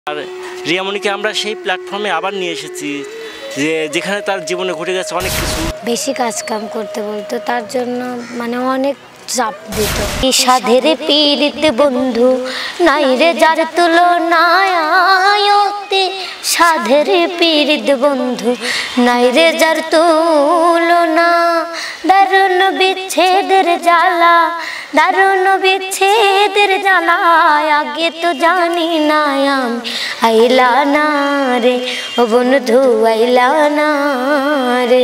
আর রিয়ামণিকে আমরা সেই প্ল্যাটফর্মে আবার নিয়ে এসেছি যেখানে তার জীবনে ঘটে গেছে অনেক কিছু। বেশি কাজ কাম করতে বলতো, তার জন্য মানে অনেক চাপ দিত। সাধের পীড়িত বন্ধু নাই রে যার তুলনায়, সাধের পীড়িত বন্ধু নাই রে যার তুলনা। দারুণ বিচ্ছেদের জ্বালা, দারুণ বিচ্ছেদের জ্বালায় আগে তো জানি না আমি। আইলা না রে ও বন্ধু আইলা না রে।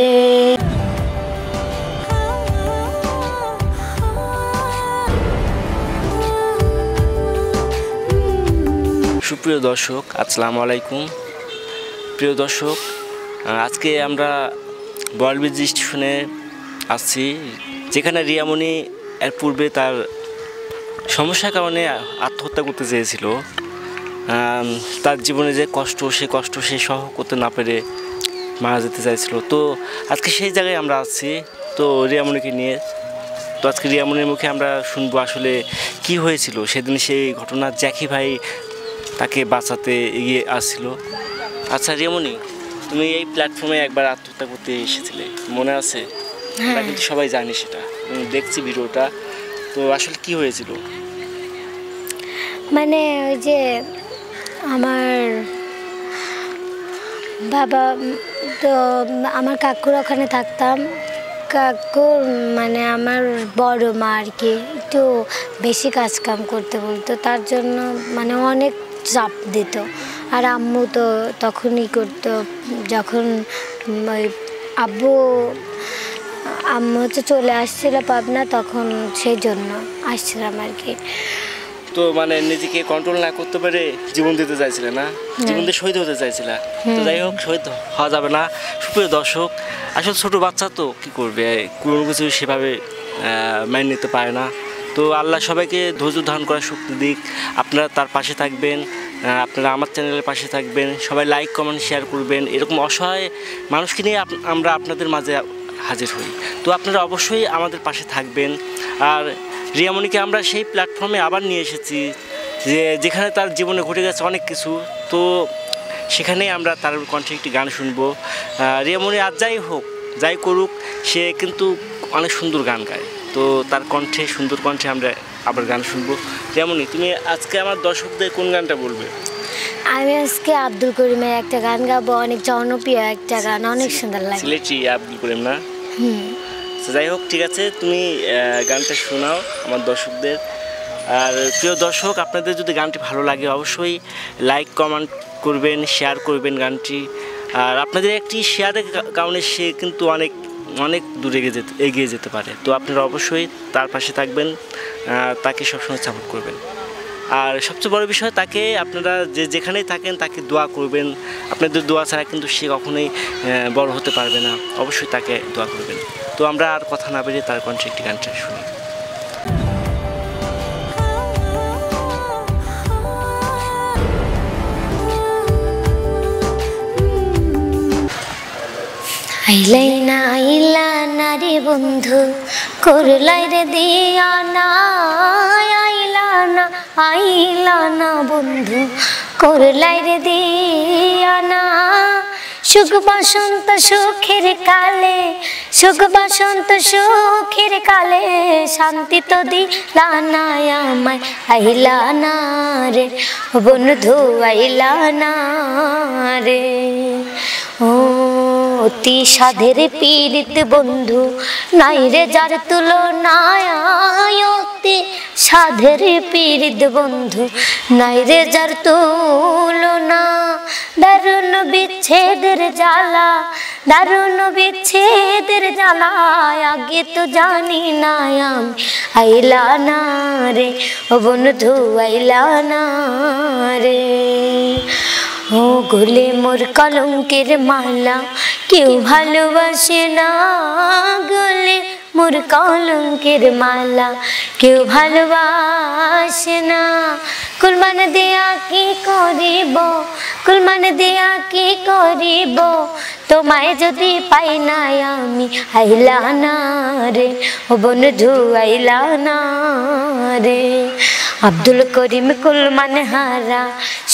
সুপ্রিয় দর্শক, আসসালামু আলাইকুম। প্রিয় দর্শক, আজকে আমরা বড়ালব্রিজ স্টেশনে আসছি, যেখানে রিয়ামণি এর পূর্বে তার সমস্যার কারণে আত্মহত্যা করতে চেয়েছিল। তার জীবনে যে কষ্ট, সে কষ্ট সে সহ করতে না পেরে মারা যেতে চাইছিল। তো আজকে সেই জায়গায় আমরা আসছি, তো রিয়ামণিকে নিয়ে। তো আজকে রিয়ামণির মুখে আমরা শুনবো আসলে কি হয়েছিল সেদিন, সেই ঘটনা। জ্যাকি ভাই তাকে বাঁচাতে এগিয়ে আসছিল। আচ্ছা রিয়ামণি, তুমি এই প্ল্যাটফর্মে একবার আত্মহত্যা করতে এসেছিলে, মনে আছে? আমরা কিন্তু সবাই জানি সেটা, দেখছি ভিডিওটা। তো আসলে কি হয়েছিল? মানে ওই যে আমার বাবা, তো আমার কাকুর ওখানে থাকতাম। কাকুর মানে আমার বড় মা আর কি, একটু বেশি কাজ কাম করতে বলতো, তার জন্য মানে অনেক চাপ দিত। আর আম্মু তো তখনই করতো যখন ওই আম্মু হচ্ছে চলে আসছিল পাবনা, তখন সেই জন্য আসছিলাম আর কি। তো মানে নিজেকে কন্ট্রোল না করতে পারে জীবন দিতে চাইছিলে না, জীবন দিয়ে শহীদ হতে চাইছিল। তো যাই হোক, শহীদ হওয়া যাবে না। সুপ্রিয় দর্শক, আসলে ছোটো বাচ্চা তো কী করবে, কোনো কিছু সেভাবে মেনে নিতে পারে না। তো আল্লাহ সবাইকে ধৈর্য ধারণ করার শক্তি দিক। আপনারা তার পাশে থাকবেন, আপনারা আমার চ্যানেলের পাশে থাকবেন, সবাই লাইক কমেন্ট শেয়ার করবেন। এরকম অসহায় মানুষকে নিয়ে আমরা আপনাদের মাঝে হাজির হই। তো আপনারা অবশ্যই আমাদের পাশে থাকবেন। আর রিয়ামণিকে আমরা সেই প্ল্যাটফর্মে আবার নিয়ে এসেছি যেখানে তার জীবনে ঘটে গেছে অনেক কিছু। তো সেখানে আমরা তার কণ্ঠে একটি গান শুনবো। রিয়ামণি আজ যাই হোক, যাই করুক, সে কিন্তু অনেক সুন্দর গান গায়। তো তার কণ্ঠে, সুন্দর কণ্ঠে আমরা আবার গান শুনবো। রিয়ামণি, তুমি আজকে আমার দর্শকদের কোন গানটা বলবে? আমি আজকে আব্দুল করিমের একটা গান গাবো, অনেক জনপ্রিয় একটা গান, অনেক সুন্দর লাগে। সিলেটি আব্দুল করিম না? যাই হোক, ঠিক আছে, তুমি গানটা শোনাও আমার দর্শকদের। আর প্রিয় দর্শক, আপনাদের যদি গানটি ভালো লাগে অবশ্যই লাইক কমেন্ট করবেন, শেয়ার করবেন গানটি। আর আপনাদের একটি শেয়ারের কারণে সে কিন্তু অনেক অনেক দূরে এগিয়ে যেতে পারে। তো আপনারা অবশ্যই তার পাশে থাকবেন, তাকে সবসময় সাপোর্ট করবেন। আর সবচেয়ে বড় বিষয়, তাকে আপনারা যেখানেই থাকেন তাকে দোয়া করবেন। আপনাদের দোয়া ছাড়া কিন্তু সে কখনোই বড় হতে পারবে না। অবশ্যই তাকে দোয়া করবেন। তো আমরা আর কথা না বেরিয়ে তার কণ্ঠে একটি গানটা শুনি। আইলা না রে বন্ধু, করলাই রে দিয়া না। আইলা না বন্ধু, করলাই রে দিয়া না। সুখ বসন্ত সুখের কালে, সুখ বসন্ত সুখের কালে, শান্তি তো দিলা না আমায়। আইলা না রে বন্ধু, আইলা না রে। ও অতি সাধের পীড়িত বন্ধু নাই রে যার তুলনায়, অতি সাধের পীড়িত বন্ধু নাই রে যার তুলনা। দারুণ বিচ্ছেদের জ্বালা, দারুণ বিচ্ছেদের জ্বালায় আগে তো জানি না আমি। আইলা না রে ও বন্ধু, আইলা না রে। ও গলে মোর কলঙ্কের মালা, কেউ ভালোবাসে না। গলে মোর কলঙ্কের মালা, কেউ ভালোবাসে না। কুরবান দিয়া কি করিব, কুরবান দিয়া কি করিব, তোমায় যদি পাই না আমি। আইলা না রে ও বন্ধু, আইলা না রে। আব্দুল করিম কুলমান হারা,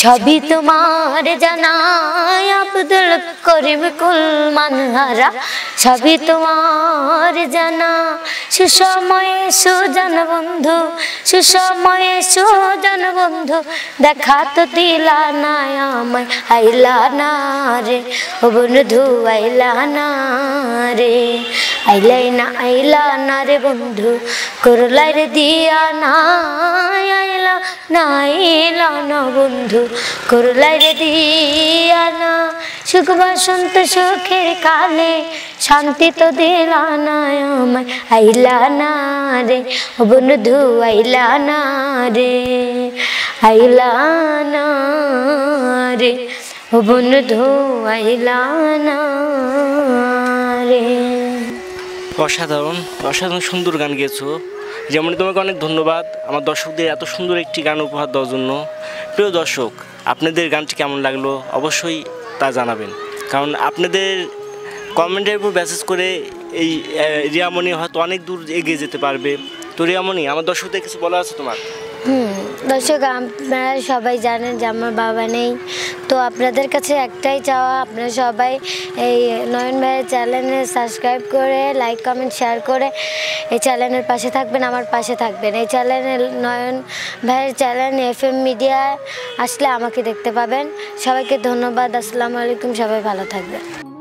সবই তোমার জানা আব্দুল করিম কুল মানহারা, সবই তোমার জানা। সুসময়ে সুজন বন্ধু, সুসময়ে সুজন বন্ধু, দেখা তো দিলা না আমায়, আইলা না রে ও বন্ধু, আইলা না রে, আইলা না রে বন্ধু, করলাই রে দিয়া না, আইলা না বন্ধু, করলাই রে দিয়া না। সুখ বসন্ত সুখের কালে শান্তি তো দিলা না আমায়, আইলা না রে ও বন্ধু, আইলা না রে, আইলা না রে ও বন্ধু, আইলা না রে। অসাধারণ অসাধারণ সুন্দর গান গেয়েছো। যেমন তোমাকে অনেক ধন্যবাদ আমার দর্শকদের এত সুন্দর একটি গান উপহার দেওয়ার জন্য। প্রিয় দর্শক, আপনাদের গানটি কেমন লাগলো অবশ্যই তা জানাবেন, কারণ আপনাদের কমেন্টের উপর মেসেজ করে এই রিয়ামণি হয়তো অনেক দূর এগিয়ে যেতে পারবে। তো রিয়ামণি, আমার দর্শকদের কিছু বলা আছে তোমার? দর্শক, আপনারা সবাই জানেন যে আমার বাবা নেই, তো আপনাদের কাছে একটাই চাওয়া, আপনারা সবাই এই নয়ন ভাইয়ের চ্যানেলে সাবস্ক্রাইব করে লাইক কমেন্ট শেয়ার করে এই চ্যানেলের পাশে থাকবেন, আমার পাশে থাকবেন। এই চ্যানেলে নয়ন ভাইয়ের চ্যানেল FM মিডিয়া আসলে আমাকে দেখতে পাবেন। সবাইকে ধন্যবাদ, আসসালামু আলাইকুম, সবাই ভালো থাকবেন।